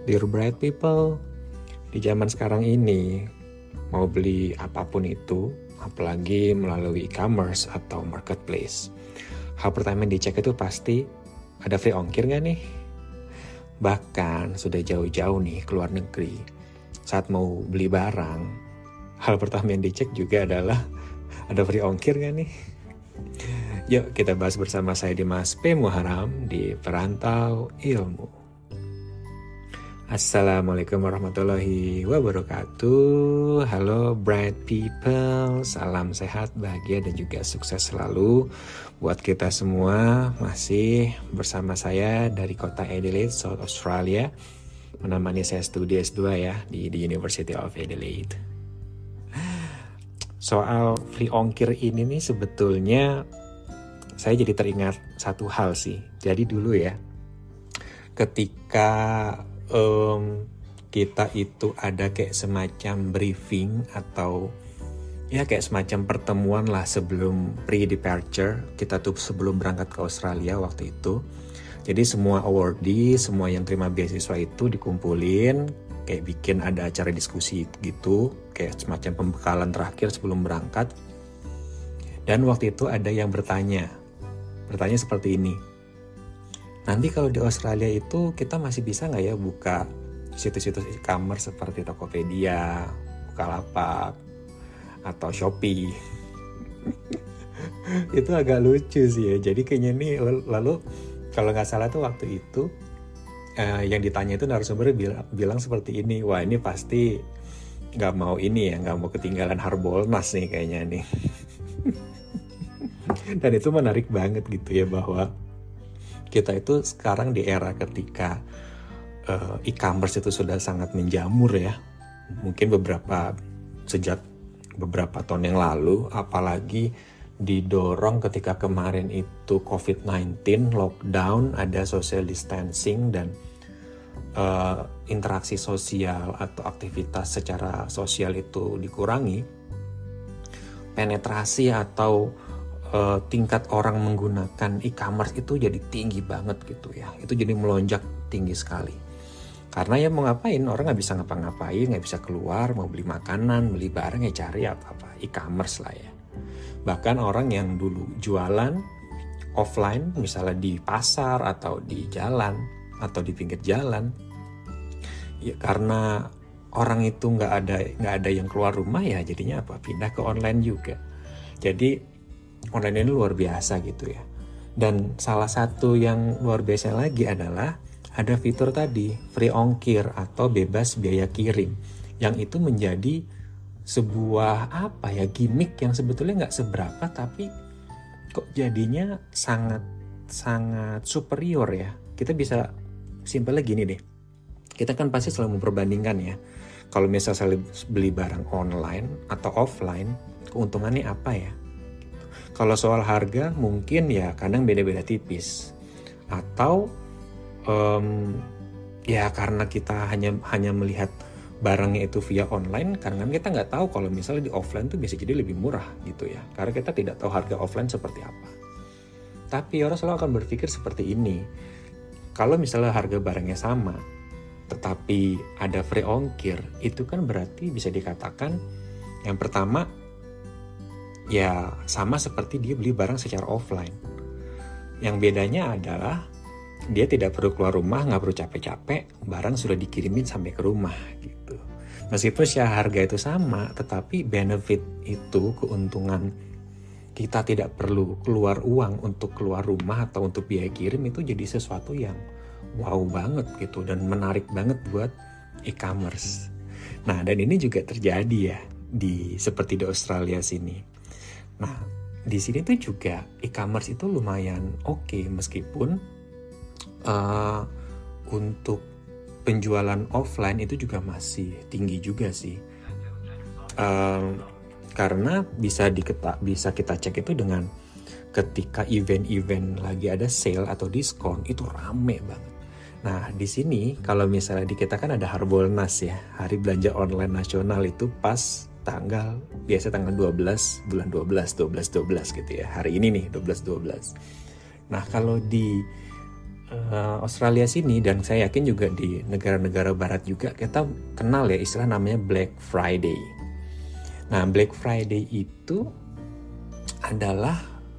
Dear bright people, di zaman sekarang ini mau beli apapun itu, apalagi melalui e-commerce atau marketplace, hal pertama yang dicek itu pasti ada free ongkir nggak nih? Bahkan sudah jauh-jauh nih keluar negeri, saat mau beli barang, hal pertama yang dicek juga adalah ada free ongkir nggak nih? Yuk kita bahas bersama saya Dimas P. Muharam di Perantau Ilmu. Assalamualaikum warahmatullahi wabarakatuh. Halo bright people, salam sehat, bahagia dan juga sukses selalu buat kita semua. Masih bersama saya dari kota Adelaide, South Australia. Menemani saya studi S2 ya di University of Adelaide. Soal free ongkir ini nih sebetulnya saya jadi teringat satu hal sih. Jadi dulu ya, ketika kita itu ada kayak semacam briefing atau ya kayak semacam pertemuan lah sebelum pre-departure, kita tuh sebelum berangkat ke Australia waktu itu. Jadi semua awardee, semua yang terima beasiswa itu dikumpulin, kayak bikin ada acara diskusi gitu, kayak semacam pembekalan terakhir sebelum berangkat. Dan waktu itu ada yang bertanya seperti ini. Nanti kalau di Australia itu kita masih bisa nggak ya buka situs-situs e-commerce seperti Tokopedia, Bukalapak, atau Shopee? Itu agak lucu sih ya. Jadi kayaknya nih lalu kalau nggak salah tuh waktu itu yang ditanya itu narasumber bilang seperti ini. Wah ini pasti nggak mau ini ya, nggak mau ketinggalan Harbolnas nih kayaknya nih. Dan itu menarik banget gitu ya bahwa kita itu sekarang di era ketika e-commerce itu sudah sangat menjamur ya. Mungkin sejak beberapa tahun yang lalu, apalagi didorong ketika kemarin itu COVID-19, lockdown, ada social distancing dan interaksi sosial atau aktivitas secara sosial itu dikurangi. Penetrasi atau tingkat orang menggunakan e-commerce itu jadi tinggi banget gitu ya. Itu jadi melonjak tinggi sekali. Karena ya mau ngapain, orang nggak bisa ngapa-ngapain, nggak bisa keluar, mau beli makanan, beli barang ya cari apa e-commerce lah ya. Bahkan orang yang dulu jualan offline, misalnya di pasar atau di jalan atau di pinggir jalan, ya karena orang itu nggak ada yang keluar rumah ya, jadinya pindah ke online juga. Jadi online ini luar biasa gitu ya. Dan salah satu yang luar biasa lagi adalah ada fitur tadi free ongkir atau bebas biaya kirim, yang itu menjadi sebuah gimmick yang sebetulnya nggak seberapa tapi kok jadinya sangat superior ya. Kita bisa simpelnya gini deh, kita kan pasti selalu memperbandingkan ya, kalau misalnya beli barang online atau offline keuntungannya apa ya. Kalau soal harga mungkin ya kadang beda-beda tipis, atau ya karena kita hanya melihat barangnya itu via online, karena kita nggak tahu kalau misalnya di offline tuh bisa jadi lebih murah gitu ya, karena kita tidak tahu harga offline seperti apa. Tapi orang selalu akan berpikir seperti ini, kalau misalnya harga barangnya sama tetapi ada free ongkir, itu kan berarti bisa dikatakan yang pertama ya sama seperti dia beli barang secara offline. Yang bedanya adalah dia tidak perlu keluar rumah, nggak perlu capek-capek, barang sudah dikirimin sampai ke rumah gitu. Meskipun harga itu sama, tetapi benefit itu, keuntungan kita tidak perlu keluar uang untuk keluar rumah atau untuk biaya kirim, itu jadi sesuatu yang wow banget gitu dan menarik banget buat e-commerce. Nah, dan ini juga terjadi ya seperti di Australia sini. Nah, di sini tuh juga e-commerce itu lumayan oke, meskipun untuk penjualan offline itu juga masih tinggi juga sih. Karena bisa kita cek itu dengan ketika event-event lagi ada sale atau diskon itu rame banget. Nah, di sini kalau misalnya di kita kan ada Harbolnas ya, Hari Belanja Online Nasional, itu pas biasa tanggal 12 bulan 12 gitu ya. Hari ini nih 12. Nah, kalau di Australia sini, dan saya yakin juga di negara-negara barat juga kita kenal ya istilah namanya Black Friday. Nah, Black Friday itu adalah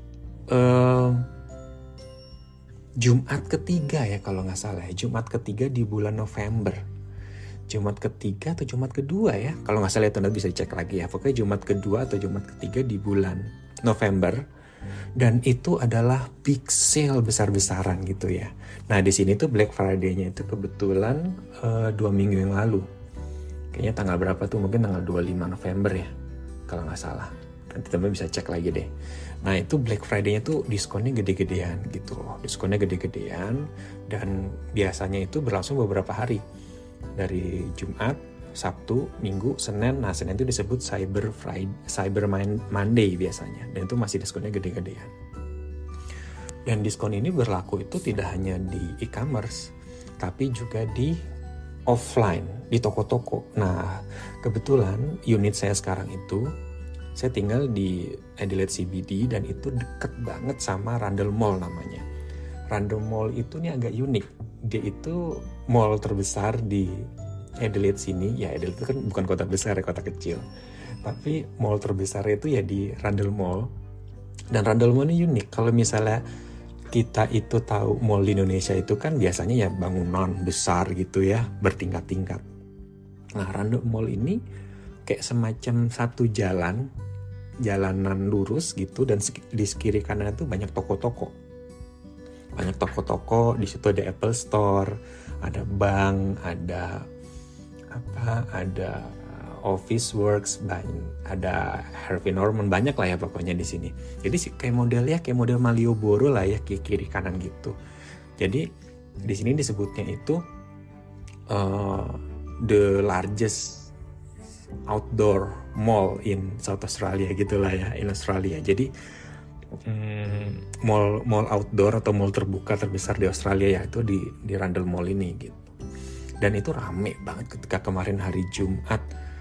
Jumat ketiga ya kalau nggak salah ya, Jumat ketiga di bulan November. Jumat ketiga atau Jumat kedua ya, kalau nggak salah itu nanti bisa dicek lagi ya. Pokoknya Jumat kedua atau Jumat ketiga di bulan November. Dan itu adalah big sale besar-besaran gitu ya. Nah di sini tuh Black Friday-nya itu kebetulan 2 minggu yang lalu. Kayaknya tanggal berapa tuh, mungkin tanggal 25 November ya kalau nggak salah. Nanti teman bisa cek lagi deh. Nah itu Black Friday-nya tuh diskonnya gede-gedean gitu loh. Diskonnya gede-gedean dan biasanya itu berlangsung beberapa hari. Dari Jumat, Sabtu, Minggu, Senin. Nah Senin itu disebut Cyber Monday biasanya. Dan itu masih diskonnya gede-gedean. Dan diskon ini berlaku itu tidak hanya di e-commerce, tapi juga di offline, di toko-toko. Nah kebetulan unit saya sekarang itu, saya tinggal di Adelaide CBD dan itu deket banget sama Rundle Mall namanya. Rundle Mall itu nih agak unik. Dia itu mall terbesar di Adelaide sini. Ya Adelaide itu kan bukan kota besar ya, kota kecil. Tapi mall terbesar itu ya di Rundle Mall. Dan Rundle Mall ini unik. Kalau misalnya kita itu tahu mall di Indonesia itu kan biasanya ya bangunan besar gitu ya, bertingkat-tingkat. Nah Rundle Mall ini kayak semacam satu jalanan lurus gitu, dan di kiri kanan itu banyak toko-toko. Banyak toko-toko, di situ ada Apple Store, ada bank, ada Office Works, ada Harvey Norman, banyak lah ya pokoknya di sini. Jadi kayak model Malioboro lah ya, kiri kanan gitu. Jadi di sini disebutnya itu the largest outdoor mall in South Australia gitulah ya, in Australia. Jadi mall outdoor atau mall terbuka terbesar di Australia ya itu di Rundle Mall ini gitu. Dan itu rame banget ketika kemarin hari Jumat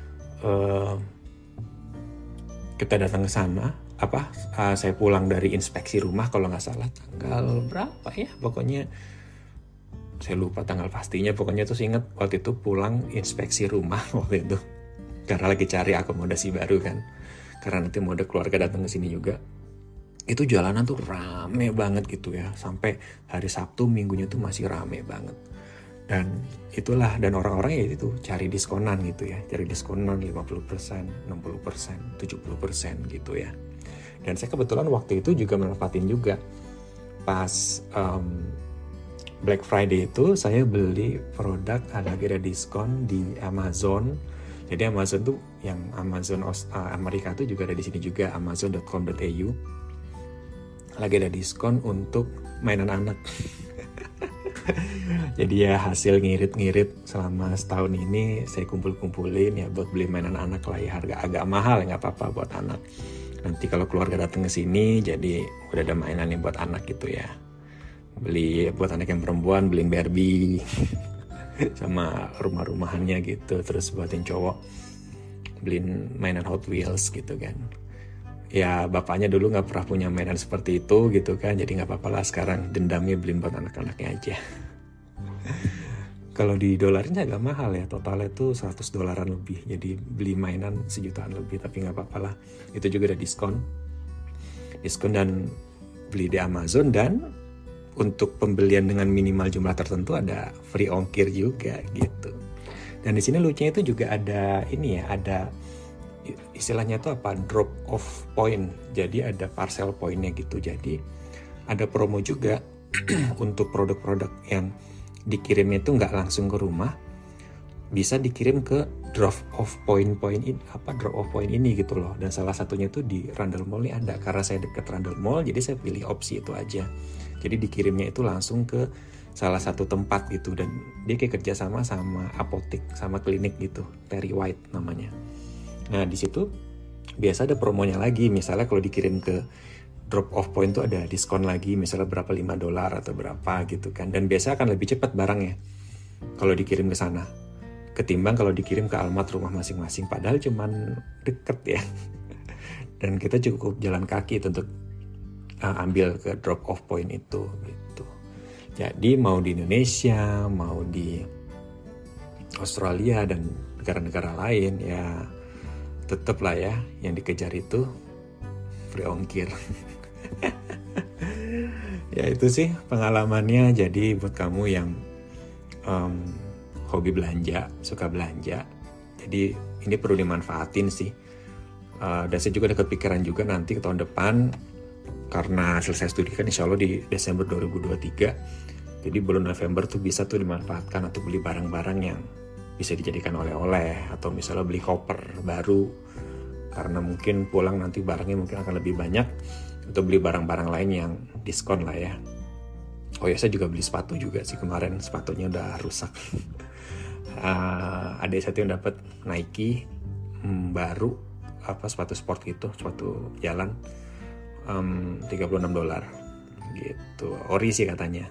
kita datang ke sana. Saya pulang dari inspeksi rumah kalau nggak salah tanggal berapa ya, pokoknya saya lupa tanggal pastinya. Pokoknya tuh ingat waktu itu pulang inspeksi rumah waktu itu karena lagi cari akomodasi baru kan, karena nanti mau ada keluarga datang ke sini juga. Itu jalanan tuh rame banget gitu ya, sampai hari Sabtu Minggunya tuh masih rame banget. Dan itulah, dan orang-orang ya itu cari diskonan gitu ya, cari diskonan 50%, 60%, 70% gitu ya. Dan saya kebetulan waktu itu juga manfaatin juga pas Black Friday itu saya beli produk lagi ada diskon di Amazon. Jadi Amazon tuh yang Amazon Amerika tuh juga ada di sini juga, amazon.com.au. Lagi ada diskon untuk mainan anak. Jadi ya hasil ngirit-ngirit selama setahun ini saya kumpul-kumpulin ya buat beli mainan anak lah ya, harga agak mahal ya, nggak apa-apa buat anak. Nanti kalau keluarga datang ke sini jadi udah ada mainan nih buat anak gitu ya. Beli buat anak yang perempuan beliin Barbie sama rumah-rumahannya gitu, terus buat yang cowok beliin mainan Hot Wheels gitu kan. Ya bapaknya dulu nggak pernah punya mainan seperti itu gitu kan, jadi nggak apa-apa lah sekarang dendamnya beliin buat anak-anaknya aja. Kalau di dolarin agak mahal ya, totalnya tuh $100 lebih, jadi beli mainan sejutaan lebih, tapi nggak apa-apa lah. Itu juga ada diskon dan beli di Amazon, dan untuk pembelian dengan minimal jumlah tertentu ada free ongkir juga gitu. Dan di sini lucunya itu juga ada ini ya, ada istilahnya itu apa, drop off point. Jadi ada parcel pointnya gitu. Jadi ada promo juga untuk produk-produk yang dikirimnya itu nggak langsung ke rumah, bisa dikirim ke drop off point ini gitu loh. Dan salah satunya itu di Rundle Mall ini ada, karena saya deket Rundle Mall jadi saya pilih opsi itu aja. Jadi dikirimnya itu langsung ke salah satu tempat gitu, dan dia kayak kerjasama sama apotek sama klinik gitu, Terry White namanya. Nah di situ biasa ada promonya lagi, misalnya kalau dikirim ke drop off point tuh ada diskon lagi, misalnya berapa $5 atau berapa gitu kan. Dan biasa akan lebih cepat barangnya kalau dikirim ke sana ketimbang kalau dikirim ke alamat rumah masing-masing, padahal cuman deket ya. Dan kita cukup jalan kaki untuk ambil ke drop off point itu gitu. Jadi mau di Indonesia, mau di Australia dan negara-negara lain, ya tetap lah ya yang dikejar itu free ongkir. Ya itu sih pengalamannya. Jadi buat kamu yang hobi belanja, suka belanja, jadi ini perlu dimanfaatin sih. Dan saya juga ada kepikiran juga nanti ke tahun depan, karena selesai studi kan insya Allah di Desember 2023, jadi bulan November tuh bisa tuh dimanfaatkan untuk beli barang-barang yang bisa dijadikan oleh-oleh, atau misalnya beli koper baru karena mungkin pulang nanti barangnya mungkin akan lebih banyak, atau beli barang-barang lain yang diskon lah ya. Oh ya, saya juga beli sepatu juga sih kemarin, sepatunya udah rusak. Adik saya tuh yang dapat Nike baru, sepatu sport gitu, sepatu jalan, $36 gitu, ori sih katanya.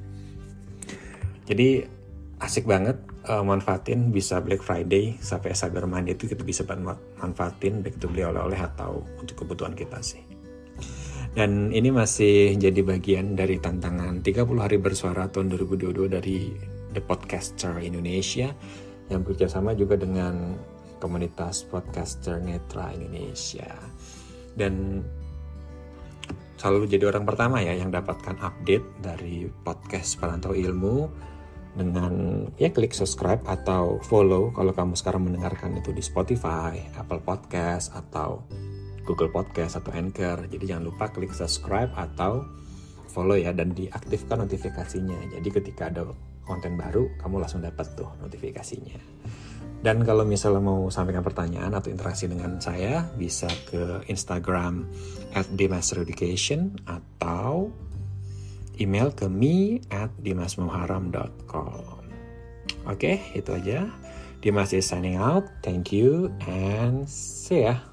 Jadi asik banget, manfaatin, bisa Black Friday sampai Cyber Monday itu kita bisa manfaatin baik itu beli oleh-oleh atau untuk kebutuhan kita sih. Dan ini masih jadi bagian dari tantangan 30 hari bersuara tahun 2022 dari The Podcaster Indonesia, yang bekerjasama juga dengan komunitas Podcaster Netra Indonesia. Dan selalu jadi orang pertama ya yang dapatkan update dari podcast Perantau Ilmu dengan ya klik subscribe atau follow kalau kamu sekarang mendengarkan itu di Spotify, Apple Podcast atau Google Podcast atau Anchor. Jadi jangan lupa klik subscribe atau follow ya, dan diaktifkan notifikasinya. Jadi ketika ada konten baru kamu langsung dapat tuh notifikasinya. Dan kalau misalnya mau sampaikan pertanyaan atau interaksi dengan saya, bisa ke Instagram @dimasereducation atau email ke me@dimasmuharam.com. Oke, itu aja. Dimas is signing out. Thank you and see ya.